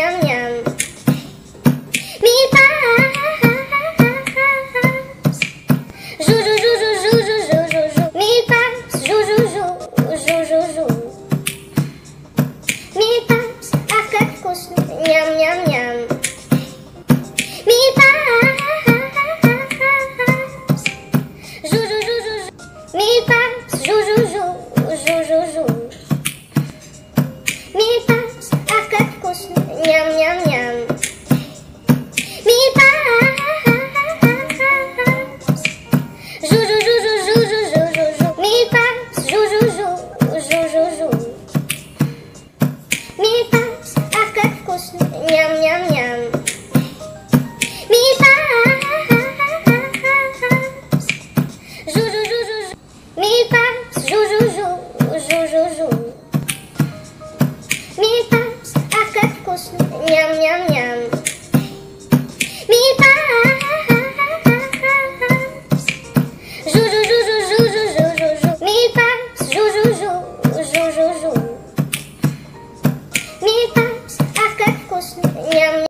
nham nham. Mille pattes. Jou jou jou jou jou jou jou jou jou. Mille pattes. Jou jou jou jou jou jou. Mille pattes. Ах, как вкусно. Ням ням ням. Mille pattes. Jou jou jou jou jou. Mille pattes. Jou jou jou jou jou jou. Mille pattes. Ах, как вкусно. Ням ням ням. Mille pattes. Jou jou jou jou jou jou jou jou jou. Mille pattes. Jou jou jou jou jou jou. Mille pattes. Ах, как вкусно. Ням ням ням. Mille pattes. Jou jou jou jou jou. Mille pattes. Jou jou jou jou jou jou. Mille pattes. Ах, как вкусно. Ням ням ням.